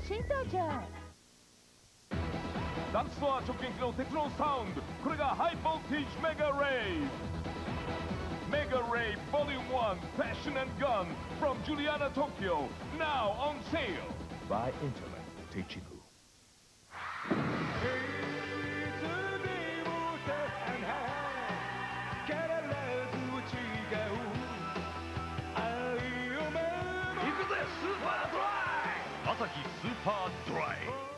新登場。 ダンスは直撃のテクノサウンド。これがハイボルテージメガレイ。メガレイ Volume 1 Passion and Gun from Juliana Tokyo now on sale by Internet Techiku. Asahi Super Dry.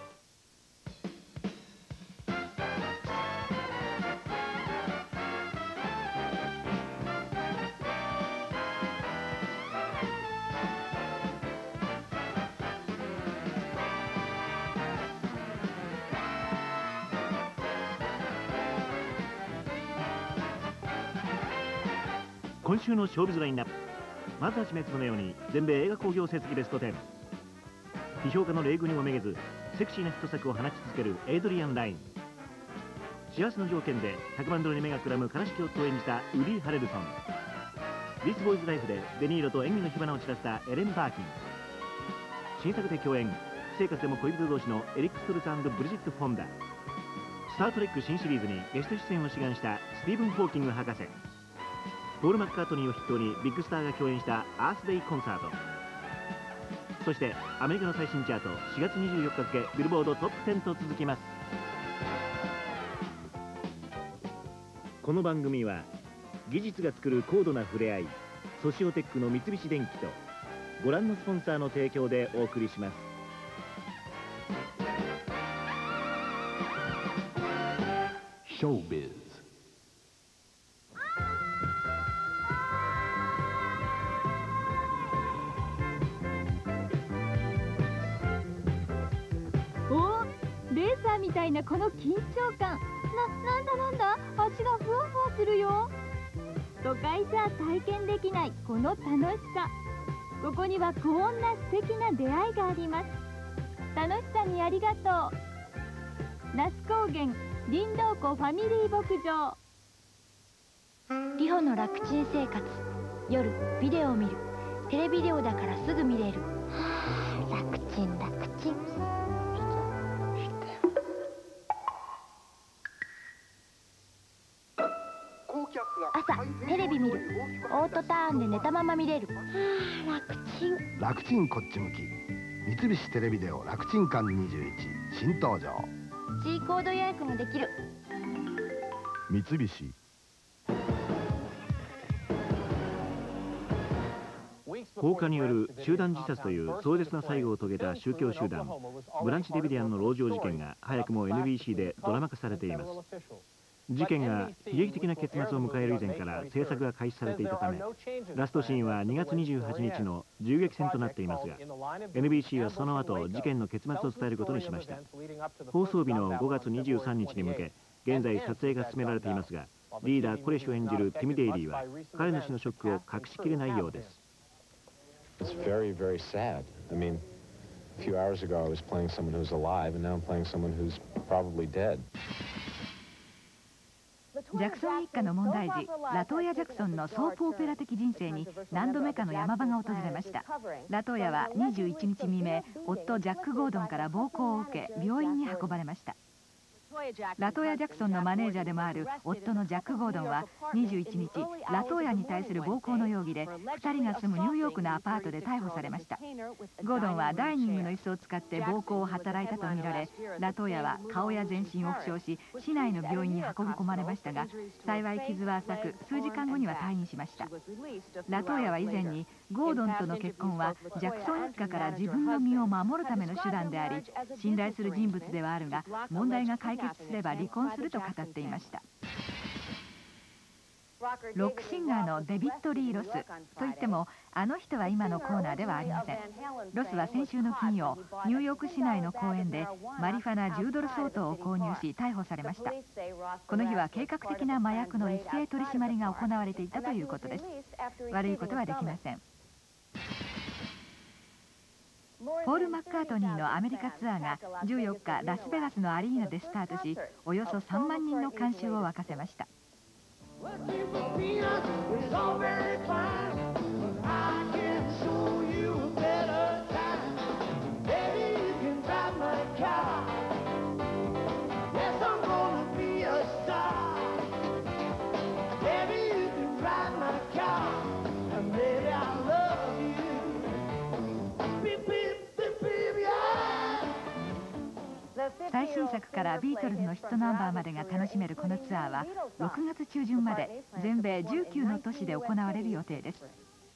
今週の勝負ラインナップ。まずは地滅のように全米映画興行成績ベスト10。批評家の冷遇にもめげずセクシーなヒット作を放ち続けるエイドリアン・ライン。幸せの条件で100万ドルに目がくらむ悲しき夫を演じたウディ・ハレルソン。ディス・ボーイズ・ライフでデニーロと演技の火花を散らしたエレン・バーキン。新作で共演、私生活でも恋人同士のエリック・ストルツ&ブリジット・フォンダ。スター・トレック新シリーズにゲスト出演を志願したスティーブン・ホーキング博士。ポール・マッカートニーを筆頭にビッグスターが共演したアースデイコンサート。そしてアメリカの最新チャート4月24日付ビルボードトップ10と続きます。この番組は技術が作る高度な触れ合いソシオテックの三菱電機とご覧のスポンサーの提供でお送りします。 ショービズ。 レーサーみたいなこの緊張感。なんだ足がふわふわするよ。都会じゃ体験できないこの楽しさ。ここにはこんな素敵な出会いがあります。楽しさにありがとう。那須高原林道湖ファミリー牧場。 リホの楽ちん生活。夜ビデオを見る。テレビデオだからすぐ見れる。楽ちん。朝テレビ見る。オートターンで寝たまま見れる。 楽ちんこっち向き。三菱テレビデオ楽ちん館21新登場。 G コード予約もできる。 三菱。 放火による集団自殺という壮絶な最後を遂げた宗教集団ブランチ・デビディアンの籠城事件が早くも NBC でドラマ化されています。事件が悲劇的な結末を迎える以前から制作が開始されていたためラストシーンは2月28日の銃撃戦となっていますが NBC はその後事件の結末を伝えることにしました。放送日の5月23日に向け現在撮影が進められていますがリーダーコレシを演じるティム・デイリーは彼の死のショックを隠しきれないようです。 It's very, very sad. I mean, a few hours ago I was playing someone who's alive, and now I'm playing someone who's probably dead. ジャクソン一家の問題児ラトーヤ・ジャクソンのソープオペラ的人生に何度目かの山場が訪れました。ラトーヤは21日未明夫ジャック・ゴードンから暴行を受け病院に運ばれました。ラトーヤ・ジャクソンのマネージャーでもある夫のジャック・ゴードンは21日ラトーヤに対する暴行の容疑で2人が住むニューヨークのアパートで逮捕されました。ゴードンはダイニングの椅子を使って暴行を働いたとみられラトーヤは顔や全身を負傷し市内の病院に運び込まれましたが幸い傷は浅く数時間後には退院しました。ラトーヤは以前にゴードンとの結婚はジャクソン一家から自分の身を守るための手段であり信頼する人物ではあるが問題が解決すれば離婚すると語っていました。ロックシンガーのデビッド・リー・ロスといってもあの人は今のコーナーではありません。ロスは先週の金曜ニューヨーク市内の公園でマリファナ10ドル相当を購入し逮捕されました。この日は計画的な麻薬の一斉取り締まりが行われていたということです。悪いことはできません。ポール・マッカートニーのアメリカツアーが14日ラスベガスのアリーナでスタートしおよそ3万人の観衆を沸かせました。 新作からビートルズのヒットナンバーまでが楽しめるこのツアーは6月中旬まで全米19の都市で行われる予定です。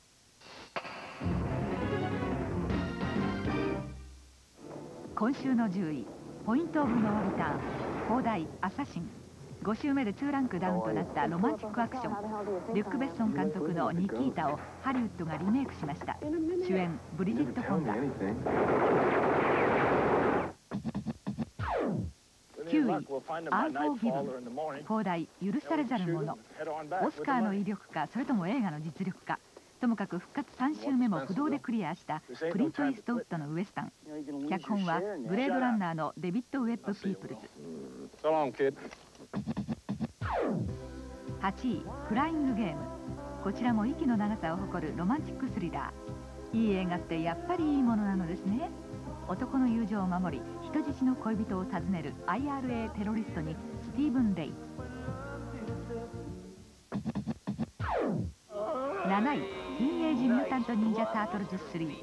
今週の10位、ポイント・オブ・ノー・リターン、放題アサシン。5週目で2ランクダウンとなったロマンチックアクション、リュック・ベッソン監督のニキータをハリウッドがリメイクしました。主演ブリジット・フォンダ。9位、アンフォーギブン、放題許されざる者。オスカーの威力か、それとも映画の実力か、ともかく復活3週目も不動でクリアしたクリント・イーストウッドのウエスタン。脚本はブレードランナーのデビッド・ウェッブ・ピープルズ。8位、フライングゲーム。こちらも息の長さを誇るロマンチックスリラー。いい映画ってやっぱりいいものなのですね。男の友情を守り人質の恋人を訪ねる IRA テロリストにスティーブン・レイ。7位、ティーンエイジ・ミュータント・ニンジャ・タートルズ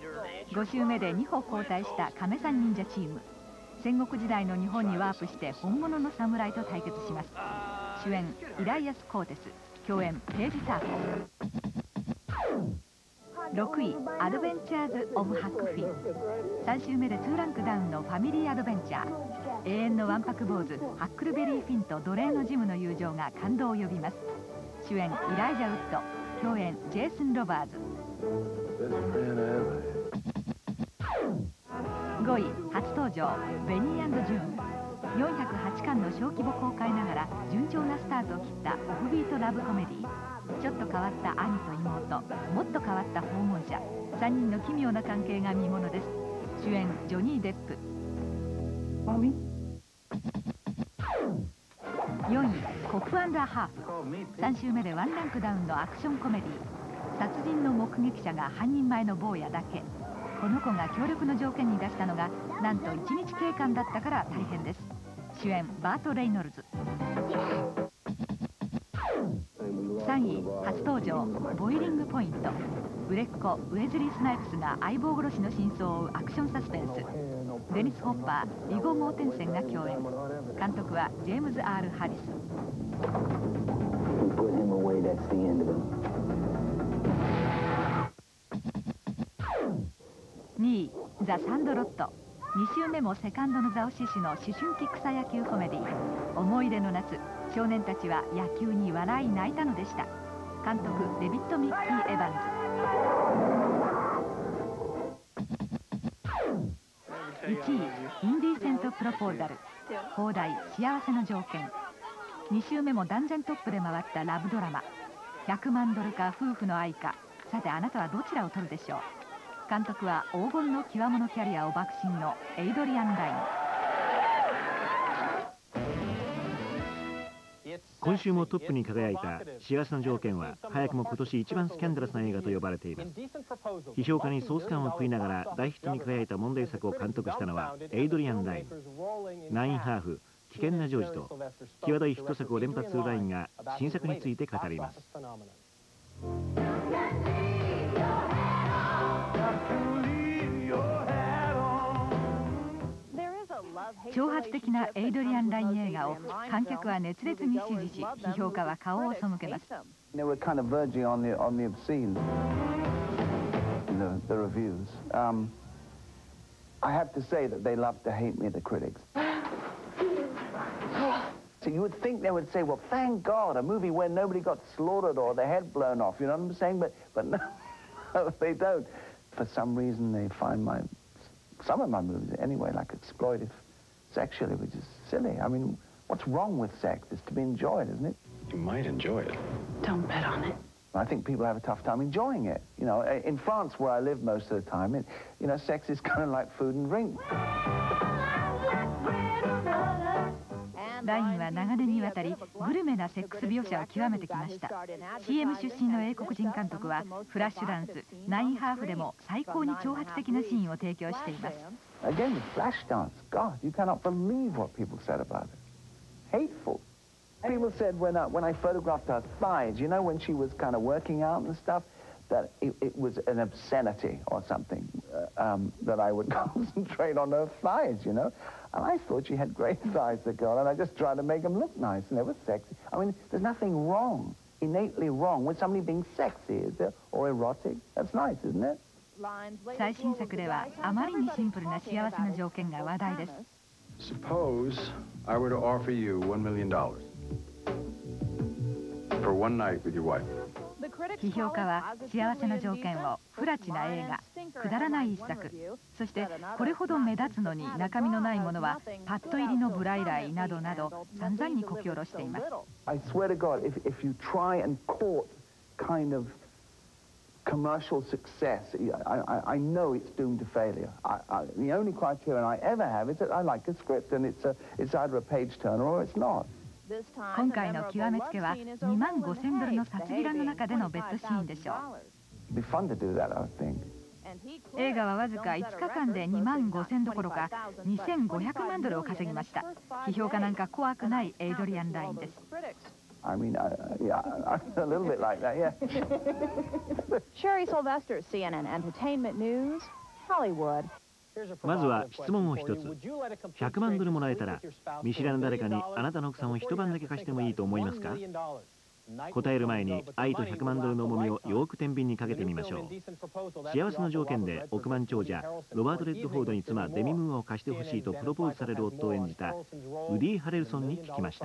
3。5週目で2歩後退した亀さん忍者チーム。戦国時代の日本にワープして本物の侍と対決します。主演イライアス・コーテス、共演ページ・ターコ。6位、アドベンチャーズ・オブ・ハックフィン。3週目で2ランクダウンのファミリーアドベンチャー。永遠のわんぱく坊主ハックルベリー・フィンと奴隷のジムの友情が感動を呼びます。主演イライジャ・ウッド、共演ジェイソン・ロバーズ。5位、初登場ベニー&ジューン。408巻の小規模公開ながら順調なスタートを切ったオフビートラブコメディ。ちょっと変わった兄と妹、もっと変わった訪問者、3人の奇妙な関係が見ものです。主演ジョニー・デップ。4位、コップ&ハーフ。3週目で1ランクダウンのアクションコメディ。殺人の目撃者が半人前の坊やだけ。この子が協力の条件に出したのがなんと1日警官だったから大変です。主演バート・レイノルズ。3位、初登場ボイリングポイント。売れっ子ウェズリー・スナイプスが相棒殺しの真相を追うアクションサスペンス。デニス・ホッパー、ビゴ・モーテンセンが共演。監督はジェームズ・R・ハリス。2位、ザ・サンドロット。2週目もセカンドの座を死守の思春期草野球コメディ。思い出の夏、少年たちは野球に笑い泣いたのでした。監督デビッド・ミッキー・エヴァンズ。1位、インディーセント・プロポーザル。放題幸せの条件。2週目も断然トップで回ったラブドラマ。100万ドルか夫婦の愛か、さてあなたはどちらを取るでしょう。監督は黄金の極物キャリアを爆心のエイドリアン・ライン。 今週もトップに輝いた幸せの条件は早くも今年一番スキャンダラスな映画と呼ばれています。批評家にソース感を食いながら大ヒットに輝いた問題作を監督したのはエイドリアン・ライン。ナインハーフ、危険なジョージと際どいヒット作を連発するラインが新作について語ります。 挑発的なエイドリアン・ライン映画を観客は熱烈に支持し、批評家は顔を背けます。 They were kind of verging on the obscene, the reviews. I have to say that they love to hate me, the critics. So you would think they would say, well, thank God, a movie where nobody got slaughtered or their head blown off, you know what I'm saying? But no, they don't. For some reason, they find some of my movies anyway, like exploitive sexually, which is silly. I mean, what's wrong with sex? It's to be enjoyed, isn't it? You might enjoy it. Don't bet on it. I think people have a tough time enjoying it. You know, in France, where I live most of the time, you know, sex is kind of like food and drink. ラインは長年にわたりグルメなセックス描写を極めてきました。 CM 出身の英国人監督はフラッシュダンス、ナインハーフでも最高に挑発的なシーンを提供しています。 Again, the flash dance. God, you cannot believe what people said about it. Hateful. People said when I photographed her thighs, you know, when she was kind of working out and stuff, that it was an obscenity or something. that I would concentrate on her thighs, you know. And I thought she had great thighs, the girl, and I just tried to make them look nice, and they were sexy. I mean, there's nothing wrong, innately wrong, with somebody being sexy, is there? Or erotic. That's nice, isn't it? 最新作ではあまりにシンプルな幸せの条件が話題です。 Suppose I were to offer you $1 million for one night with your wife. 批評家は幸せの条件を不埒な映画、くだらない一作、そしてこれほど目立つのに中身のないものはパッド入りのブライライなどなど散々にこき下ろしています。 I swear to God, if you try and court kind of commercial success, I know it's doomed to failure. The only criterion I ever have is that I like a script, and it's either a page turner or it's not. 今回の極めつけは2万5000ドルの札びらの中でのベッドシーンでしょう。 It'd be fun to do that, I think. 映画はわずか5日間で2万5000どころか2500万ドルを稼ぎました。批評家なんか怖くないエイドリアン・ラインです。 I mean, yeah, a little bit like that, yeah. Sherry Sylvester, CNN Entertainment News, Hollywood. まずは質問を一つ。100万ドルもらえたら見知らぬ誰かにあなたの奥さんを一晩だけ貸してもいいと思いますか？答える前に愛と100万ドルの重みをよく天秤にかけてみましょう。幸せの条件で億万長者ロバート・レッドフォードに妻デミ・ムーアを貸してほしいとプロポーズされる夫を演じたウディ・ハレルソンに聞きました。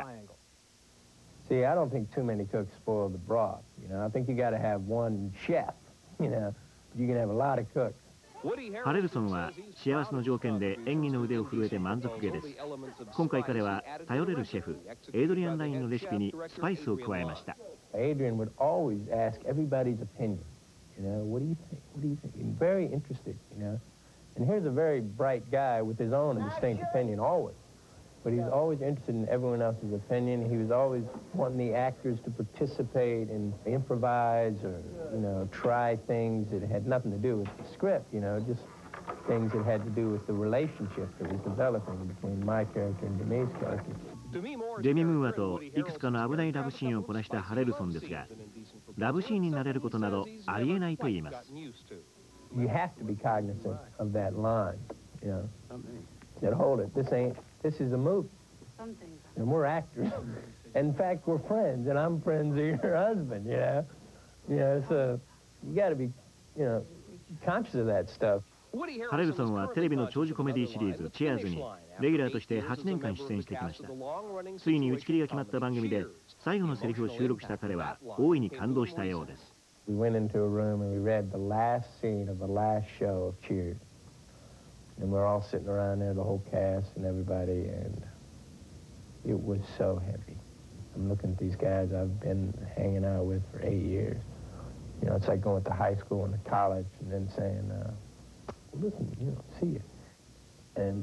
See, I don't think too many cooks spoil the broth. You know, I think you got to have one chef. You know, you can have a lot of cooks. ハレルソンは幸せの条件で演技の腕を震えて満足げです。今回彼は頼れるシェフエイドリアン・ラインのレシピにスパイスを加えました。 Adrian would always ask everybody's opinion. You know, what do you think? What do you think? And very interested, you know. And here's a very bright guy with his own distinct opinion always. But he was always interested in everyone else's opinion. He was always wanting the actors to participate and improvise or, you know, try things that had nothing to do with the script, you know, just things that had to do with the relationship that was developing between my character and Demi's character. デミ・ムーアといくつかの危ないラブシーンをこなしたハレルソンですが、ラブシーンになれることなどありえないと言います。 You have to be cognizant of that line, you know. That hold it. This is a movie. And we're actors. In fact, we're friends, and I'm friends of your husband, you know. You know, so you got to be, you know, conscious of that stuff. ハレルソンはテレビの長寿コメディシリーズ「チェアーズ」にレギュラーとして8年間出演してきました。ついに打ち切りが決まった番組で最後のセリフを収録した彼は大いに感動したようです。 We went into a room and we read the last scene of the last show of Cheers. And we're all sitting around there, the whole cast and everybody, and it was so heavy. I'm looking at these guys I've been hanging out with for 8 years. You know, it's like going to high school and to college and then saying, listen, you know, see you. And,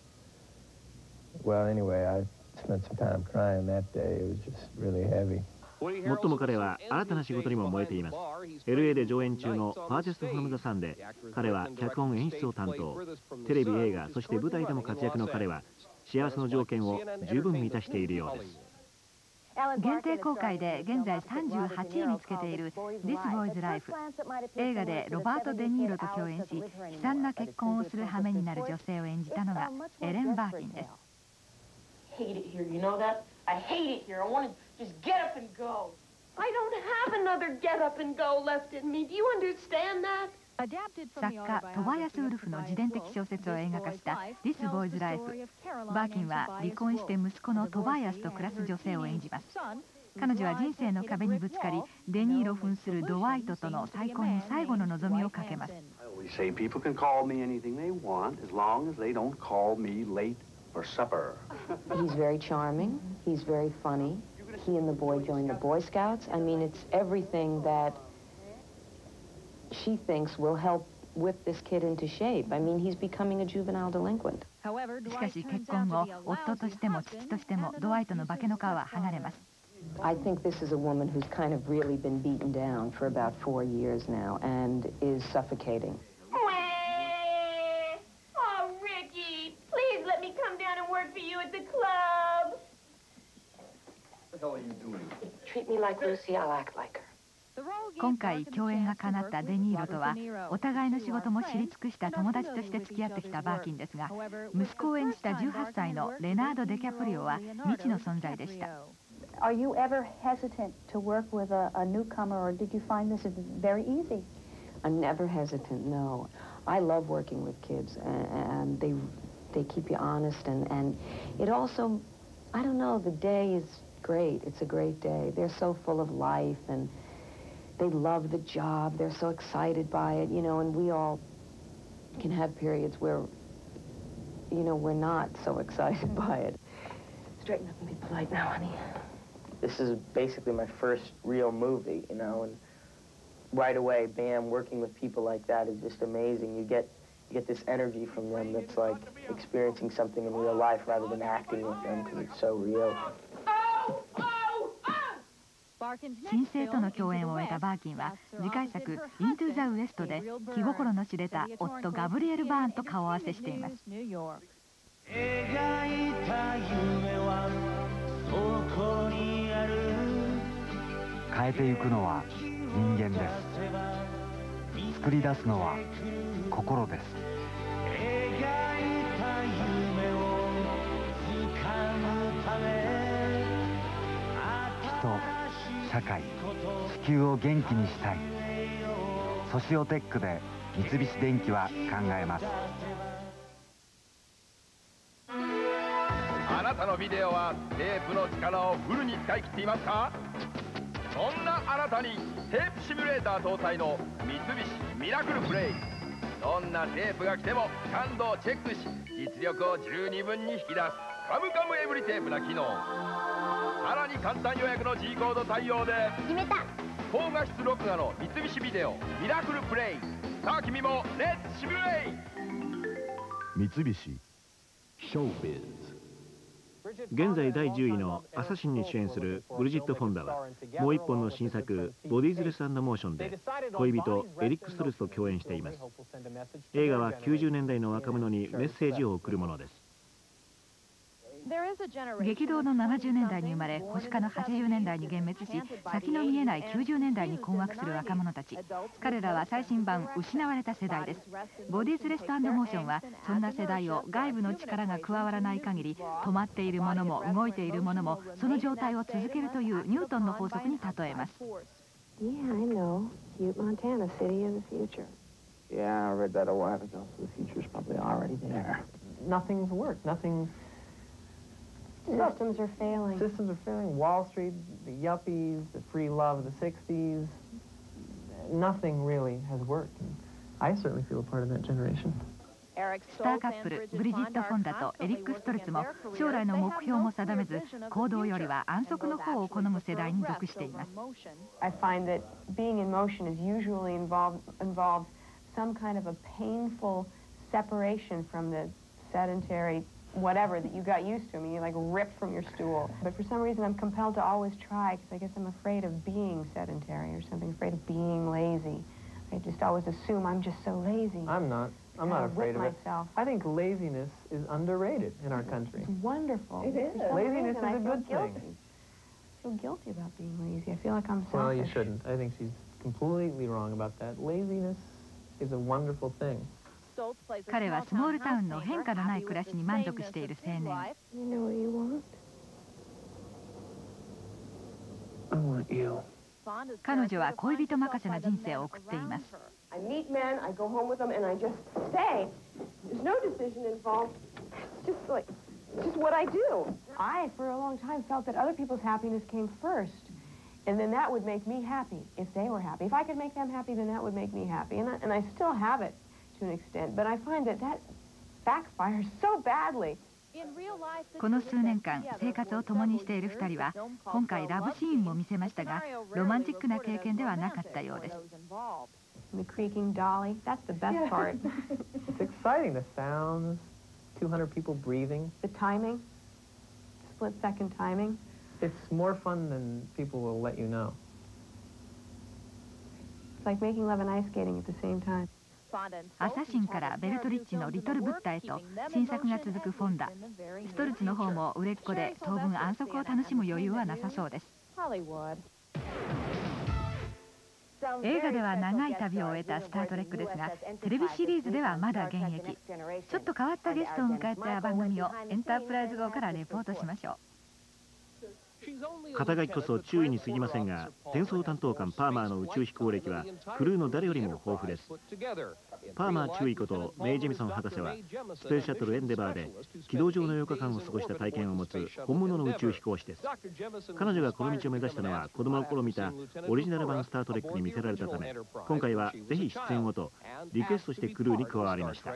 well, anyway, I spent some time crying that day. It was just really heavy. もっとも彼は新たな仕事にも燃えています。LA で上演中のファーテスト・フロム・ザ・サンで彼は脚本演出を担当。テレビ、映画、そして舞台でも活躍の彼は幸せの条件を十分満たしているようです。 限定公開で現在38位につけている This Boy's Life。映画でロバート・デ・ニーロと共演し悲惨な結婚をする羽目になる女性を演じたのがエレン・バーキンです。 Hate it here, you know that? I hate it here. I want to just get up and go. I don't have another get up and go left in me. Do you understand that? 作家トバヤス・ウルフの自伝的小説を映画化した「This Boy's Life」。バーキンは離婚して息子のトバヤスと暮らす女性を演じます。彼女は人生の壁にぶつかりデ・ニーロ扮するドワイトとの再婚に最後の望みをかけます。 I always say people can call me anything they want as long as they don't call me late for supper. He's very charming. He's very funny. He and the boy joined the Boy Scouts. I mean, it's everything that she thinks will help whip this kid into shape. I mean, he's becoming a juvenile delinquent. しかし結婚後、夫としても父としてもドワイトの化けの皮は剥がれます。 I think this is a woman who's kind of really been beaten down for about 4 years now and is suffocating. Oh, Ricky, please let me come down and work for you at the club. What the hell are you doing? Treat me like Lucy, I'll act like her. 今回共演が叶ったデ・ニーロとはお互いの仕事も知り尽くした友達として付き合ってきたバーキンですが、息子を演じた18歳のレナード・デキャプリオは未知の存在でした。 Are you ever hesitant to work with a newcomer, or did you find this very easy? I'm never hesitant, no. I love working with kids, and they keep you honest, and it also, I don't know, the day is great. It's a great day. They're so full of life, and they love the job. They're so excited by it, you know, and we all can have periods where, you know, we're not so excited by it. Straighten up and be polite now, honey. This is basically my first real movie, you know, and right away, bam, working with people like that is just amazing. You get this energy from them that's like experiencing something in real life rather than acting with them because it's so real. 新星との共演を終えたバーキンは次回作「イントゥ・ザ・ウエスト」で気心の知れた夫ガブリエル・バーンと顔合わせしています。 描いた夢はそこにある。 変えていくのは人間です。作り出すのは心です。 描いた夢を掴むため。 人、社会、地球を元気にしたい。ソシオテックで三菱電機は考えます。 あなたのビデオはテープの力をフルに使い切っていますか？そんなあなたにテープシミュレーター搭載の三菱ミラクルプレイ。どんなテープが来ても感度をチェックし、実力を十二分に引き出すカムカムエブリテープな機能。さらに簡単予約の G コード対応で決めた。高画質録画の三菱ビデオミラクルプレイ。さあ君もレッツシミュレイ。 三菱ショービズ。 現在第10位の「アサシン」に主演するブリジット・フォンダはもう一本の新作「ボディーズレス&モーション」で恋人エリック・ストルスと共演しています。映画は90年代の若者にメッセージを送るものです。 激動の70年代に生まれ保守化の80年代に幻滅し、先の見えない90年代に困惑する若者たち。彼らは最新版失われた世代です。ボディーズレス&モーションはそんな世代を外部の力が加わらない限り止まっているものも動いているものもその状態を続けるというニュートンの法則に例えます。 Yeah, I know. Butte, Montana, city of the future. Yeah, I read that a while ago, so the future's probably already there. Nothing's worked. Nothing. Systems are failing. Systems are failing. Wall Street, the yuppies, the free love of the 60s. Nothing really has worked. And I certainly feel a part of that generation. スターカップルブリジット・フォンダとエリック・ストルツも将来の目標も定めず行動よりは安息の方を好む世代に属しています。 I find that being in motion is usually involves some kind of a painful separation from the sedentary whatever that you got used to. I mean, you're like ripped from your stool. But for some reason, I'm compelled to always try because I guess I'm afraid of being sedentary or something, afraid of being lazy. I just always assume I'm just so lazy. I'm not. I'm not afraid of it. I think laziness is underrated in our country. It's wonderful. It is. Laziness is a good thing. I feel guilty about being lazy. I feel like I'm selfish. Well, you shouldn't. I think she's completely wrong about that. Laziness is a wonderful thing. 彼はスモールタウンの変化のない暮らしに満足している青年。 You know what you want? I want you. 彼女は恋人任せな人生を送っています。 I meet men, I go home with them, and I just stay. There's no decision involved. It's just what I do. I, for a long time, felt that other people's happiness came first. And then that would make me happy if they were happy. If I could make them happy, then that would make me happy. And I still have it to an extent. But I find that backfires so badly. この数年間生活を共にしている2人は今回ラブシーンも見せましたがロマンチックな経験ではなかったようです。 The creaking dolly, that's the best part. It's exciting, the sounds, 200 people breathing. The timing, split-second timing. It's more fun than people will let you know. It's like making love and ice skating at the same time. アサシンからベルトリッチのリトルブッダへと新作が続くフォンダ。ストルツの方も売れっ子で当分安息を楽しむ余裕はなさそうです。 映画では長い旅を終えたスター・トレックですが、テレビシリーズではまだ現役。ちょっと変わったゲストを迎えた番組をエンタープライズ号からレポートしましょう。 肩書きこそ注意に過ぎませんが、転送担当官パーマーの宇宙飛行歴はクルーの誰よりも豊富です。パーマー注意ことメイ・ジェミソン博士はスペースシャトルエンデバーで軌道上の8日間を過ごした体験を持つ本物の宇宙飛行士です。彼女がこの道を目指したのは子供の頃見たオリジナル版スター・トレックに見せられたため、今回はぜひ出演をとリクエストしてクルーに加わりました。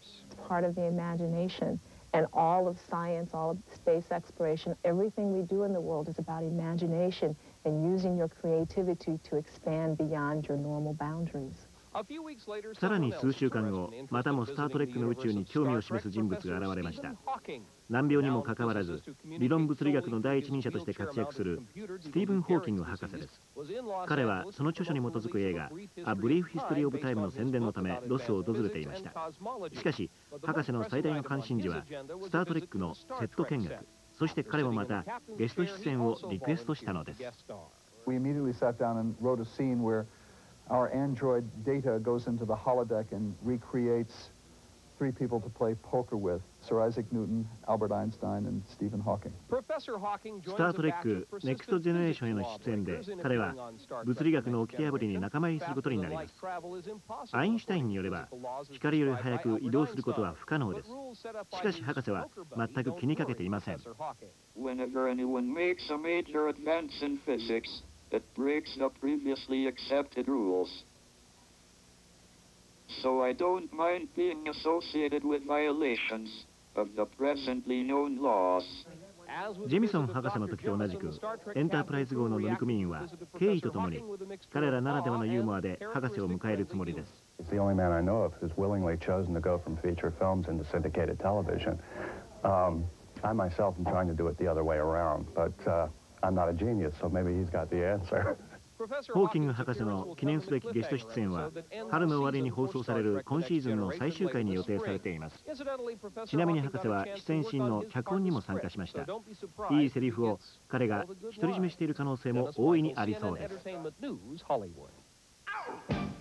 And all of science, all of space exploration, everything we do in the world is about imagination and using your creativity to expand beyond your normal boundaries. さらに数週間後、またもスター・トレックの宇宙に興味を示す人物が現れました。難病にもかかわらず理論物理学の第一人者として活躍するスティーブン・ホーキング博士です。彼はその著書に基づく映画「A Brief History of Time」の宣伝のためロスを訪れていました。しかし博士の最大の関心事はスター・トレックのセット見学、そして彼もまたゲスト出演をリクエストしたのです。 We immediately sat down and wrote a scene where our android Data goes into the holodeck and recreates three people to play poker with: Sir Isaac Newton, Albert Einstein, and Stephen Hawking. スター・トレックネクストジェネレーションへの出演で彼は物理学の掟破りに仲間入りすることになります。アインシュタインによれば光より速く移動することは不可能です。しかし博士は全く気にかけていません。 Whenever anyone makes a major advance in physics that breaks the previously accepted rules. So I don't mind being associated with violations of the presently known laws. ジェミソン博士の時と同じくエンタープライズ号の乗組員は敬意とともに彼らならではのユーモアで博士を迎えるつもりです。 He's the only man I know of who's willingly chosen to go from feature films into syndicated television. I myself am trying to do it the other way around, but I'm not a genius, so maybe he's got the answer. ホーキング博士の記念すべきゲスト出演は春の終わりに放送される今シーズンの最終回に予定されています。ちなみに博士は出演シーンの脚本にも参加しました。いいセリフを彼が独り占めしている可能性も大いにありそうです。